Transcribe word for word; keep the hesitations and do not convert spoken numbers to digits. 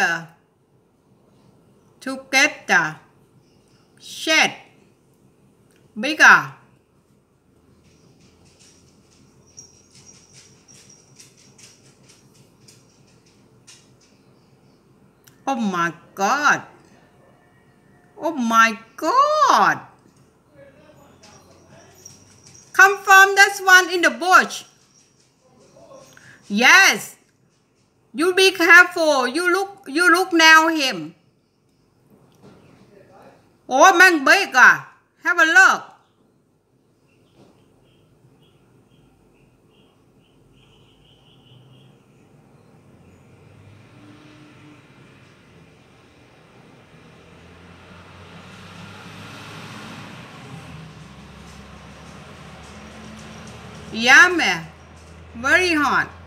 together, shed, bigger. Oh my God. Oh my God. Come from that one in the bush. Yes. You be careful. You look you look now him. Oh man big à. Have a look. Yummy. Very hot.